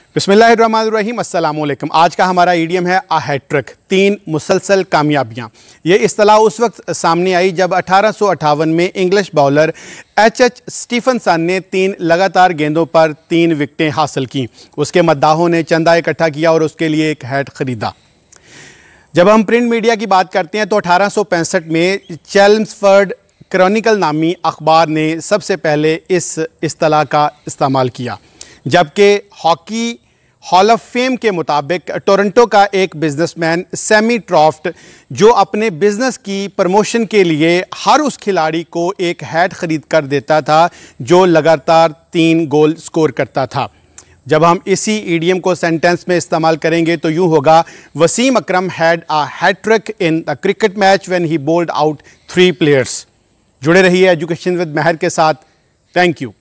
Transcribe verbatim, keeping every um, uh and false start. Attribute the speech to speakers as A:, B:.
A: बिस्मिल्लाहिर्रहमानिर्रहीम, अस्सलामुअलैकुम। आज का हमारा इडियम है आ हैट्रिक, तीन मुसलसल कामयाबियाँ। ये इस्तिलाह उस वक्त सामने आई जब अठारह सौ अट्ठावन में English bowler H H Stephenson ने तीन लगातार गेंदों पर तीन विकेटें हासिल की। उसके मद्दाहों ने चंदा इकट्ठा किया और उसके लिए एक हैट ख़रीदा। जब हम प्रिंट मीडिया की बात करते हैं तो अठारह सौ पैंसठ में चेल्मसफर्ड क्रॉनिकल नामी अखबार ने सबसे पहले इस इस्तिलाह का इस्तेमाल किया, जबकि हॉकी हॉल ऑफ फेम के मुताबिक टोरंटो का एक बिजनेसमैन सैमी ट्रॉफ्ट, जो अपने बिजनेस की प्रमोशन के लिए हर उस खिलाड़ी को एक हैट ख़रीद कर देता था जो लगातार तीन गोल स्कोर करता था। जब हम इसी ईडियम को सेंटेंस में इस्तेमाल करेंगे तो यूँ होगा, Wasim Akram had a hattrick in the cricket match when he bowled out three players. जुड़े रहिए एजुकेशन विद महर के साथ। Thank you.